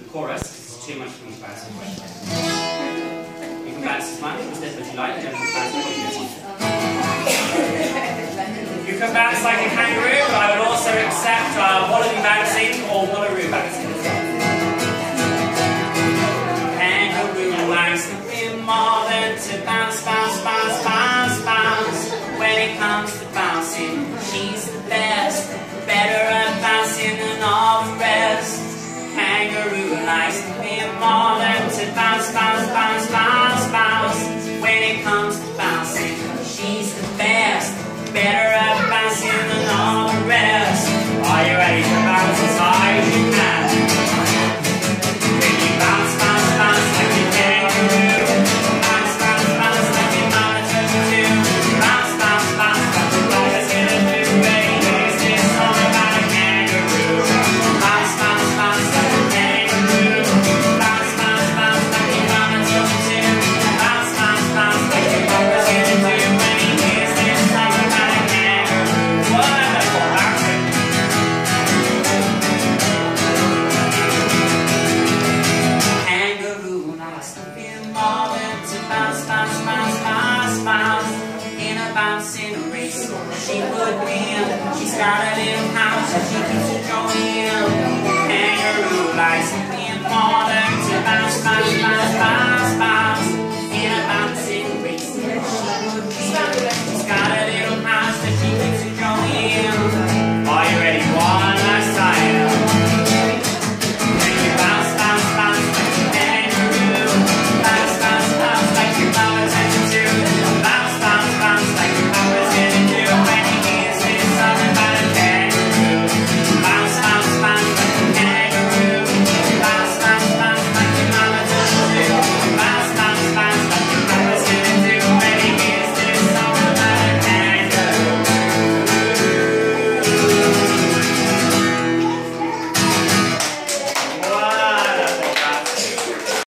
chorus, it's too much for me to bounce away. You can bounce as much as you like, you don't have to bounce more than you want. You can bounce like a kangaroo, but I would also accept wallaby bouncing or wallaroo bouncing as well. Kangaroo likes nothing more than to bounce, bounce, bounce, bounce, bounce. When it comes to bouncing, she's the best, better at bouncing than all the rest. Kangaroo likes nothing more than to bounce, bounce, bounce, bounce, bounce. When it comes to bouncing, she's the best, better at bouncing than all the rest. Are you ready to bounce as high as you can? When you bounce, bounce, bounce like a kangaroo. Bounce, bounce, bounce like your mama told you to. Bounce, bounce, bounce like your mama's gonna do. Ready, is this song about a kangaroo? Bounce, bounce, bounce like a kangaroo. Bounce, bounce, bounce like your mama told you to. Bounce, bounce, bounce like your mama's gonna do. Ready, is this song about a kangaroo? Wonderful bouncing. Kangaroo likes nothing more than to bounce, bounce, bounce, bounce, bounce. In a bouncing race, she would win. She's got a little house that she keeps enjoying. Kangaroo likes nothing more than to bounce, bounce, bounce, bounce.